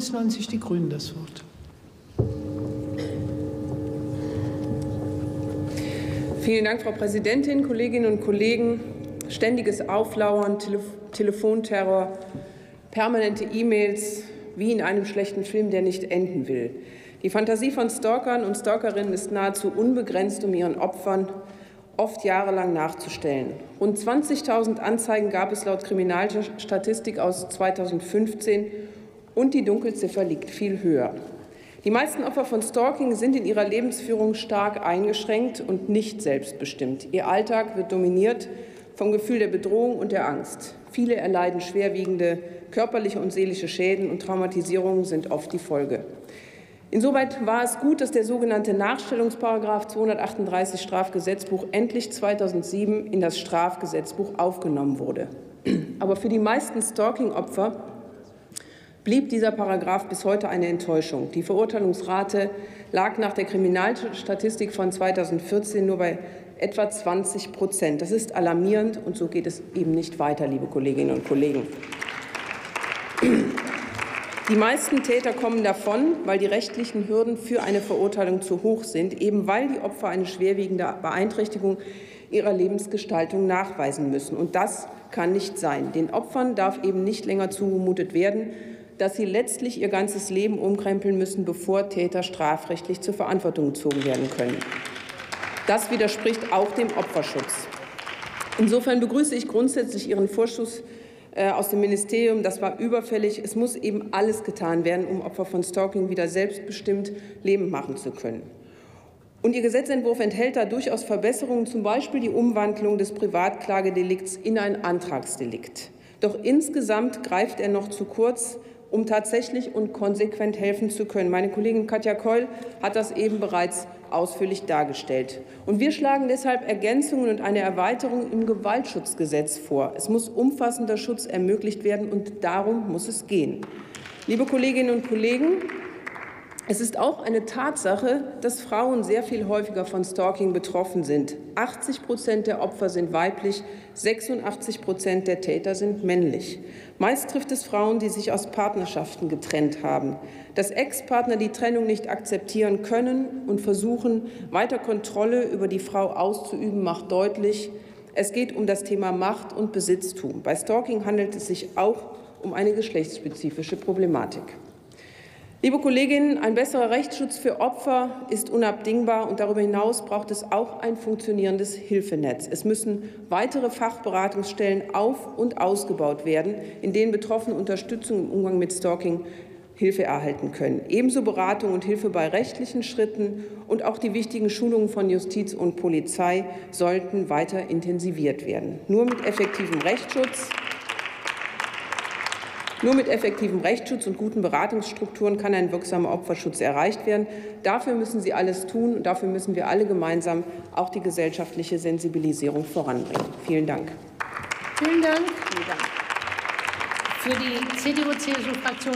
25 die Grünen das Wort. Vielen Dank, Frau Präsidentin, Kolleginnen und Kollegen. Ständiges Auflauern, Telefonterror, permanente E-Mails, wie in einem schlechten Film, der nicht enden will. Die Fantasie von Stalkern und Stalkerinnen ist nahezu unbegrenzt, um ihren Opfern oft jahrelang nachzustellen. Rund 20.000 Anzeigen gab es laut Kriminalstatistik aus 2015 und die Dunkelziffer liegt viel höher. Die meisten Opfer von Stalking sind in ihrer Lebensführung stark eingeschränkt und nicht selbstbestimmt. Ihr Alltag wird dominiert vom Gefühl der Bedrohung und der Angst. Viele erleiden schwerwiegende körperliche und seelische Schäden und Traumatisierungen sind oft die Folge. Insoweit war es gut, dass der sogenannte Nachstellungsparagraf 238 Strafgesetzbuch endlich 2007 in das Strafgesetzbuch aufgenommen wurde. Aber für die meisten Stalking-Opfer blieb dieser Paragraph bis heute eine Enttäuschung. Die Verurteilungsrate lag nach der Kriminalstatistik von 2014 nur bei etwa 20%. Das ist alarmierend, und so geht es eben nicht weiter, liebe Kolleginnen und Kollegen. Die meisten Täter kommen davon, weil die rechtlichen Hürden für eine Verurteilung zu hoch sind, eben weil die Opfer eine schwerwiegende Beeinträchtigung ihrer Lebensgestaltung nachweisen müssen. Und das kann nicht sein. Den Opfern darf eben nicht länger zugemutet werden, dass sie letztlich ihr ganzes Leben umkrempeln müssen, bevor Täter strafrechtlich zur Verantwortung gezogen werden können. Das widerspricht auch dem Opferschutz. Insofern begrüße ich grundsätzlich Ihren Vorschuss aus dem Ministerium. Das war überfällig. Es muss eben alles getan werden, um Opfer von Stalking wieder selbstbestimmt Leben machen zu können. Und Ihr Gesetzentwurf enthält da durchaus Verbesserungen, zum Beispiel die Umwandlung des Privatklagedelikts in ein Antragsdelikt. Doch insgesamt greift er noch zu kurz, um tatsächlich und konsequent helfen zu können. Meine Kollegin Katja Keul hat das eben bereits ausführlich dargestellt. Und wir schlagen deshalb Ergänzungen und eine Erweiterung im Gewaltschutzgesetz vor. Es muss umfassender Schutz ermöglicht werden, und darum muss es gehen. Liebe Kolleginnen und Kollegen, es ist auch eine Tatsache, dass Frauen sehr viel häufiger von Stalking betroffen sind. 80% der Opfer sind weiblich, 86% der Täter sind männlich. Meist trifft es Frauen, die sich aus Partnerschaften getrennt haben. Dass Ex-Partner die Trennung nicht akzeptieren können und versuchen, weiter Kontrolle über die Frau auszuüben, macht deutlich, es geht um das Thema Macht und Besitztum. Bei Stalking handelt es sich auch um eine geschlechtsspezifische Problematik. Liebe Kolleginnen, ein besserer Rechtsschutz für Opfer ist unabdingbar, und darüber hinaus braucht es auch ein funktionierendes Hilfenetz. Es müssen weitere Fachberatungsstellen auf- und ausgebaut werden, in denen Betroffene Unterstützung im Umgang mit Stalking Hilfe erhalten können. Ebenso Beratung und Hilfe bei rechtlichen Schritten und auch die wichtigen Schulungen von Justiz und Polizei sollten weiter intensiviert werden. Nur mit effektivem Rechtsschutz und guten Beratungsstrukturen kann ein wirksamer Opferschutz erreicht werden. Dafür müssen Sie alles tun, und dafür müssen wir alle gemeinsam auch die gesellschaftliche Sensibilisierung voranbringen. Vielen Dank. Vielen Dank. Für die CDU-CSU-Fraktion